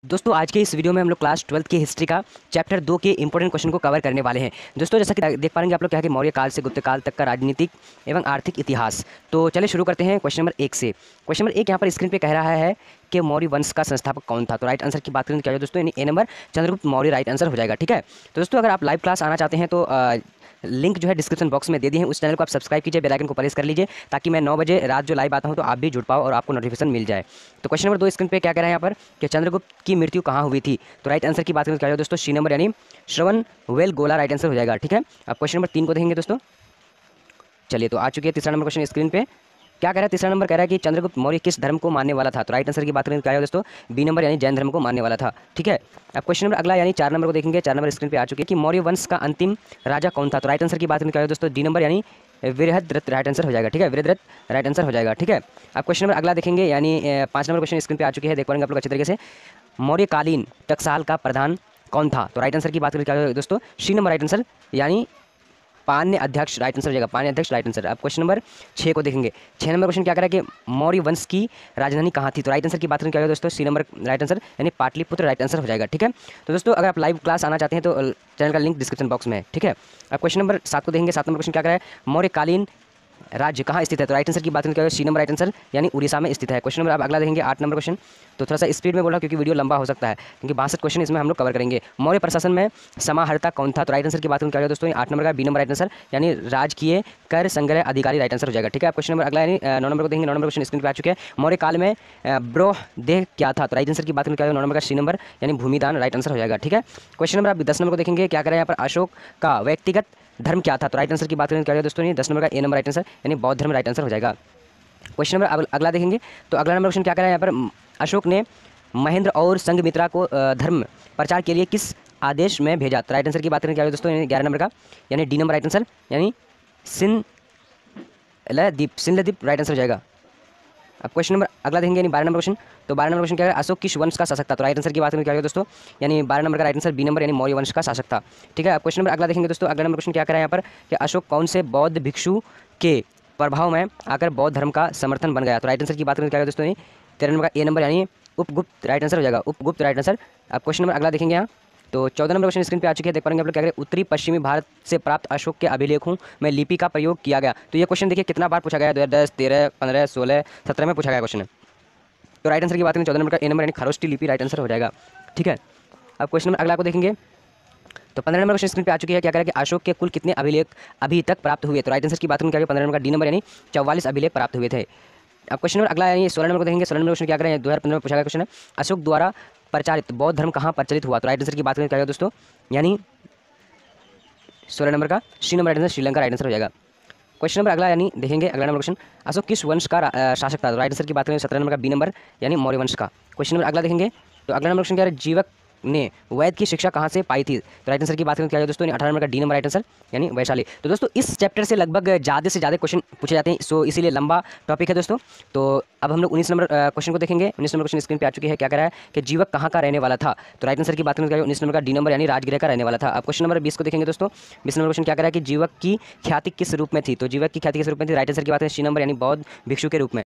दोस्तों आज के इस वीडियो में हम लोग क्लास 12 की हिस्ट्री का चैप्टर 2 के इंपॉर्टेंट क्वेश्चन को कवर करने वाले हैं। दोस्तों जैसा कि देख पा रहे हैं आप लोग क्या है कि मौर्य काल से गुप्त काल तक का राजनीतिक एवं आर्थिक इतिहास। तो चलिए शुरू करते हैं क्वेश्चन नंबर 1 से। क्वेश्चन नंबर 1 यहाँ पर स्क्रीन पे कह रहा है कि मौर्य वंश का संस्थापक कौन था। तो राइट आंसर की बात करें तो क्या हो दोस्तों, यानी A number Chandragupta Maurya right answer हो जाएगा। ठीक है, तो दोस्तों अगर आप लाइव क्लास आना चाहते हैं तो लिंक जो है डिस्क्रिप्शन बॉक्स में दे दिए हैं, उस चैनल को आप सब्सक्राइब कीजिए, बेल आइकन को प्रेस कर लीजिए ताकि मैं 9 बजे रात जो लाइव आता हूं तो आप भी जुड़ पाओ और आपको नोटिफिकेशन मिल जाए। तो क्वेश्चन नंबर 2 स्क्रीन पे क्या कह रहा है यहाँ पर कि चंद्रगुप्त की मृत्यु कहाँ हुई थी। तो राइट आंसर की बात करें तो क्या हो दोस्तों, सी नंबर यानी Shravanabelagola right answer हो जाएगा। ठीक है, अब क्वेश्चन नंबर 3 को देखेंगे दोस्तों। चलिए तो आ चुकी है तीसरा नंबर क्वेश्चन स्क्रीन पे। क्या कह रहा है तीसरा नंबर, कह रहा है कि चंद्रगुप्त मौर्य किस धर्म को मानने वाला था। तो राइट आंसर की बात करें तो क्या है दोस्तों, बी नंबर यानी जैन धर्म को मानने वाला था। ठीक है, अब क्वेश्चन नंबर अगला यानी 4 नंबर को देखेंगे। 4 नंबर स्क्रीन पे आ चुके हैं कि मौर्य वंश का अंतिम राजा कौन था। तो राइट आंसर की बात करें क्या है दोस्तों, डी नंबर यानी वीरभद्र राइट आंसर हो जाएगा। ठीक है, वीरभद्र राइट आंसर हो जाएगा। ठीक है, अब क्वेश्चन नंबर अगला देखेंगे यानी 5 नंबर क्वेश्चन स्क्रीन पे आ चुके हैं, देख पाएंगे आप लोग अच्छे तरीके से। मौर्यकालीन टकसाल का प्रधान कौन था। तो राइट आंसर की बात करें क्या है दोस्तों, सी नंबर राइट आंसर यानी पान्य अध्यक्ष राइट आंसर हो जाएगा। पान्य अध्यक्ष राइट आंसर। अब क्वेश्चन नंबर 6 को देखेंगे। 6 नंबर क्वेश्चन क्या कह रहा है कि मौर्य वंश की राजधानी कहाँ थी। तो राइट आंसर की बात करें क्या होगा दोस्तों, सी नंबर राइट आंसर यानी पाटलिपुत्र राइट आंसर हो जाएगा। ठीक है, तो दोस्तों अगर आप लाइव क्लास आना चाहते हैं तो चैनल का लिंक डिस्क्रिप्शन बॉक्स में है। ठीक है, अब क्वेश्चन नंबर 7 को देखेंगे। 7 नंबर क्वेश्चन क्या कह रहा है, मौर्यकालीन राज्य कहाँ स्थित है। तो राइट आंसर की बात करें क्या होगा, सी नंबर राइट आंसर यानी उड़ीसा में स्थित है। क्वेश्चन नंबर अब अगला देखेंगे 8 नंबर क्वेश्चन। तो थोड़ा सा स्पीड में बोला क्योंकि वीडियो लंबा हो सकता है, क्योंकि 62 क्वेश्चन इसमें हम लोग कवर करेंगे। मौर्य प्रशासन में समाहर्ता कौन था। तो राइट आंसर की बात करें क्या होगा दोस्तों, 8 नंबर का बी नंबर राइट आंसर यानी राजकीय कर संग्रह अधिकारी राइट आंसर हो जाएगा। ठीक है, क्वेश्चन नंबर अगला यानी 9 नंबर को देखेंगे। 9 नंबर क्वेश्चन स्क्रीन पर आ चुके हैं। मौर्य काल में ब्रोहदेह क्या था। तो राइट आंसर की बात करें क्या होगा, 9 नंबर का सी नंबर यानी भूमिदान राइट आंसर हो जाएगा। ठीक है, क्वेश्चन नंबर अब 10 नंबर को देखेंगे। क्या करें यहाँ पर, अशोक का व्यक्तिगत धर्म क्या था। तो राइट आंसर की बात करें क्या होगा दोस्तों, 10 नंबर का ए नंबर राइट आंसर यानी बौद्ध धर्म राइट आंसर हो जाएगा। क्वेश्चन नंबर अगला देखेंगे। तो अगला नंबर क्वेश्चन क्या कह रहा है यहाँ पर, अशोक ने महेंद्र और संघमित्रा को धर्म प्रचार के लिए किस आदेश में भेजा। तो राइट आंसर की बात करें क्या होगा दोस्तों, 11 नंबर का यानी डी नंबर राइट आंसर यानी सिंहलदीप राइट आंसर हो जाएगा। अब क्वेश्चन नंबर अगला देखेंगे यानी 12 नंबर क्वेश्चन। तो 12 नंबर क्वेश्चन क्या है, अशोक किस वंश का शासक था। तो राइट आंसर की बात करें क्या होगा दोस्तों, यानी 12 नंबर का राइट आंसर बी नंबर यानी मौर्य वंश का शासक था। ठीक है, अब क्वेश्चन नंबर अगला देखेंगे दोस्तों। अगला नंबर क्वेश्चन क्या करा है यहाँ पर कि अशोक कौन से बौद्ध भिक्षु के प्रभाव में आकर बौद्ध धर्म का समर्थन बन गया। तो राइट आंसर की बात करें क्या होगा दोस्तों, 13 नंबर का ए नंबर यानी उपगुप्त राइट आंसर हो जाएगा। Upagupta right answer. अब क्वेश्चन नंबर अगला देखेंगे यहाँ। तो 14 नंबर क्वेश्चन स्क्रीन पे आ चुके हैं, देख पाएंगे आप लोग क्या करें, उत्तरी पश्चिमी भारत से प्राप्त अशोक के अभिलेखों में लिपि का प्रयोग किया गया। तो ये क्वेश्चन देखिए कितना बार पूछा गया, 2010, 13, 15, 16, 17 में पूछा गया क्वेश्चन है। तो राइट आंसर की बात करें 14 नंबर का ए नंबर यानी खरोष्टी लिपि राइट आंसर हो जाएगा। ठीक है, अब क्वेश्चन नंबर अगला को देखेंगे। तो 15 नंबर क्वेश्चन स्क्रीन पे आ चुकी है। क्या करें कि अशोक के कुल कितने अभिलेख अभी तक प्राप्त हुए। तो राइट आंसर की बात करें क्या, 15 नंबर का डी नंबर यानी 44 अभिलेख प्राप्त हुए थे। अब क्वेश्चन नंबर अगला यानी 16 नंबर को देखेंगे। 16 नंबर क्वेश्चन क्या करें, 2015 में पूछा गया क्वेश्चन है, अशोक द्वारा प्रचारित बौद्ध धर्म कहाँ प्रचलित हुआ। तो राइट आंसर की बात करें क्या दोस्तों, यानी 16 नंबर का सी number right answer Sri Lanka right answer हो जाएगा। क्वेश्चन नंबर अगला यानी देखेंगे अगला नंबर क्वेश्चन, अशोक किस वंश का शासक था। तो राइट आंसर की बात करें 17 नंबर का बी नंबर यानी मौर्य वंश का। क्वेश्चन नंबर अगला देखेंगे। तो अगला नंबर क्वेश्चन क्या है, जीवक ने वैद की शिक्षा कहाँ से पाई थी। तो राइट आंसर की बात करें क्या है दोस्तों, 18 नंबर का डी नंबर राइट आंसर यानी वैशाली। तो दोस्तों इस चैप्टर से लगभग ज़्यादा से ज़्यादा क्वेश्चन पूछे जाते हैं, सो इसीलिए लंबा टॉपिक है दोस्तों। तो अब हम लोग 19 नंबर क्वेश्चन को देखेंगे। 19 नंबर क्वेश्चन स्क्रीन पे आ चुकी है। क्या कह रहा है कि जीवक कहाँ का रहने वाला था। तो राइट आंसर की बात करें क्या है, 19 नंबर का डी नंबर यानी राजगृह का रहने वाला था। अब क्वेश्चन नंबर 20 को देखेंगे दोस्तों। 20 नंबर क्वेश्चन क्या कह रहा है कि जीवक की ख्याति किस रूप में थी। तो जीवक की ख्याति किस रूप में थी। राइट आंसर की बात करें सी नंबर यानी बौद्ध भिक्षु के रूप में।